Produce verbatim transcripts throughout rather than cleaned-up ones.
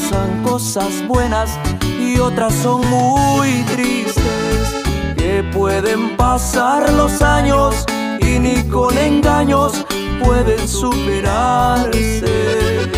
pasan cosas buenas y otras son muy tristes, que pueden pasar los años y ni con engaños pueden superarse.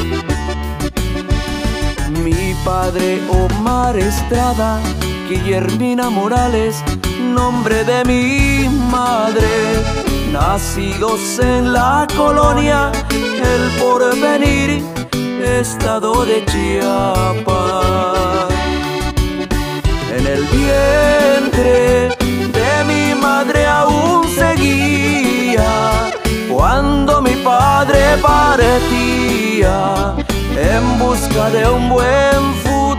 Mi padre Omar Estrada, Guillermina Morales, nombre de mi madre, nacidos en la colonia El Porvenir, estado de Chiapas. En el vientre de mi madre aún seguía cuando mi padre partía en busca de un buen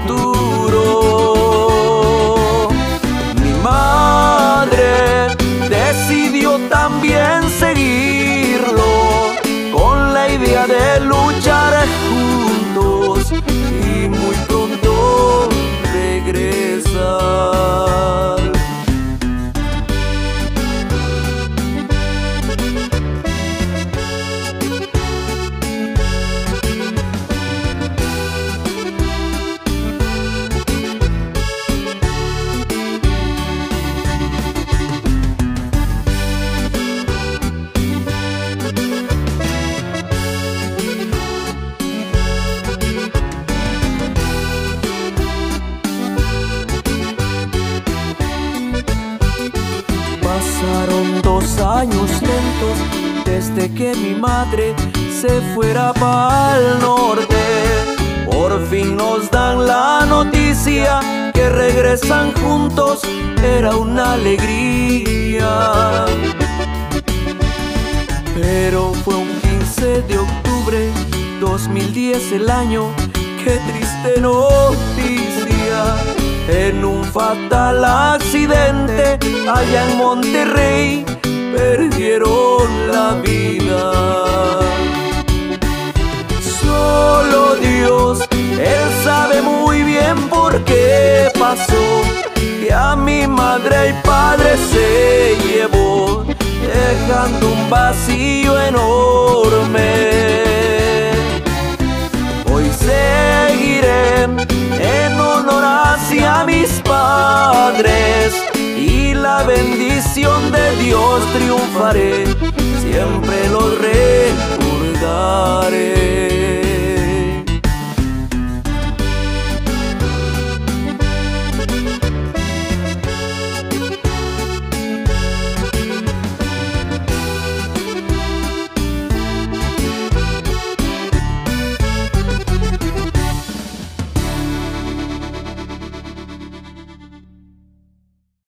futuro. Mi madre decidió también seguirlo con la idea de luchar juntos y muy pronto regresar. Pasaron dos años lentos desde que mi madre se fuera para el norte. Por fin nos dan la noticia que regresan juntos, era una alegría. Pero fue un quince de octubre dos mil diez el año, qué triste noticia. En un fatal accidente allá en Monterrey perdieron la vida. Solo Dios, Él sabe muy bien por qué pasó, que a mi madre y padre se llevó, dejando un vacío enorme. Hoy seguiré en honor hacia mis padres y la bendición de Dios triunfaré, siempre los recordaré.